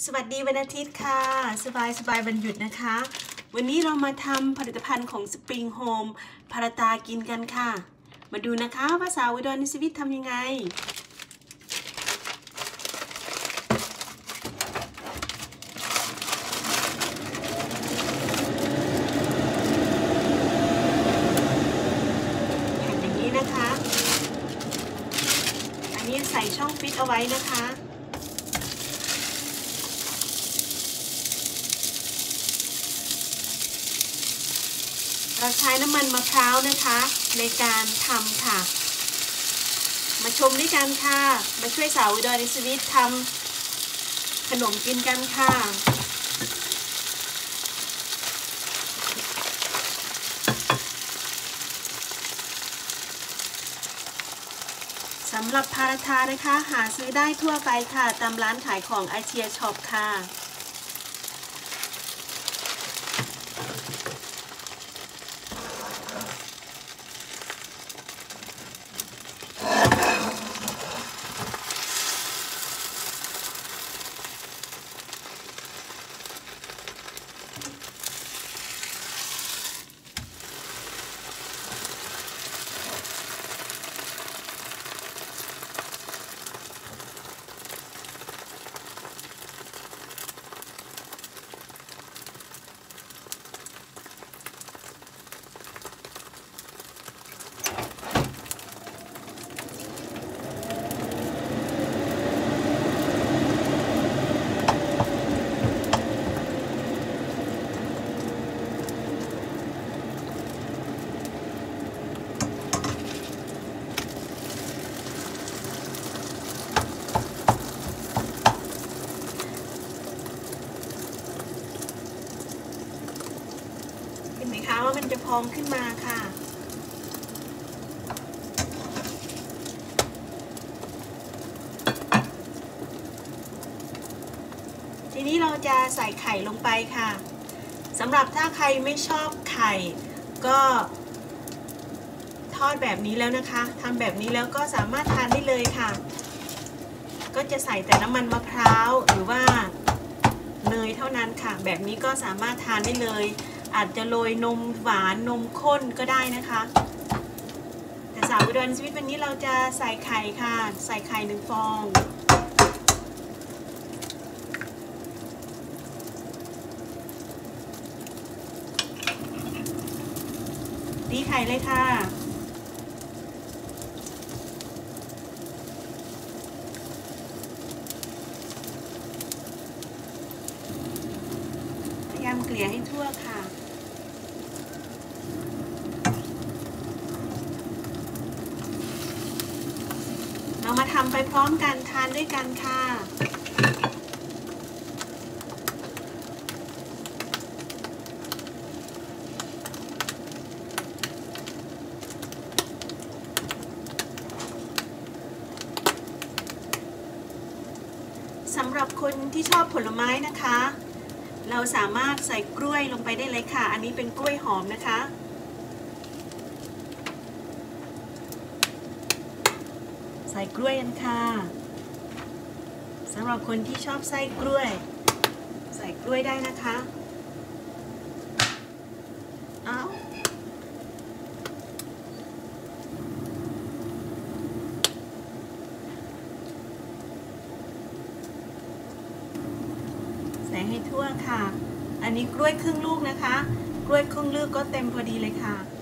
สวัสดีวันอาทิตย์ค่ะสบายวันหยุดนะคะวันนี้เรามาทำผลิตภัณฑ์ของสปริงโฮมพาราตากินกันค่ะมาดูนะคะว่าสาวอุดรในชีวิตทำยังไงแผ่นอย่างนี้นะคะอันนี้ใส่ช่องฟิตเอาไว้นะคะเราใช้น้ำมันมะพร้าวนะคะในการทำค่ะมาชมด้วยกันค่ะมาช่วยสาวอุดรในชีวิตทำขนมกินกันค่ะสำหรับพาราทานะคะหาซื้อได้ทั่วไปค่ะตามร้านขายของอาเชียช็อปค่ะเห็นไหมคะว่ามันจะพองขึ้นมาค่ะทีนี้เราจะใส่ไข่ลงไปค่ะสำหรับถ้าใครไม่ชอบไข่ก็ทอดแบบนี้แล้วนะคะทำแบบนี้แล้วก็สามารถทานได้เลยค่ะก็จะใส่แต่น้ำมันมะพร้าวหรือว่าเนยเท่านั้นค่ะแบบนี้ก็สามารถทานได้เลยอาจจะโรยนมหวานนมข้นก็ได้นะคะแต่สาวอุดรชีวิตวันนี้เราจะใส่ไข่ค่ะใส่ไข่1 ฟองตีไข่เลยค่ะพยายามเกลี่ยให้ทั่วค่ะเรามาทำไปพร้อมกันทานด้วยกันค่ะสำหรับคนที่ชอบผลไม้นะคะเราสามารถใส่กล้วยลงไปได้เลยค่ะอันนี้เป็นกล้วยหอมนะคะใส่กล้วยกันค่ะสำหรับคนที่ชอบไส้กล้วยใส่กล้วยได้นะคะใส่ให้ทั่วค่ะอันนี้กล้วยครึ่งลูกนะคะกล้วยครึ่งลูกก็เต็มพอดีเลยค่ะ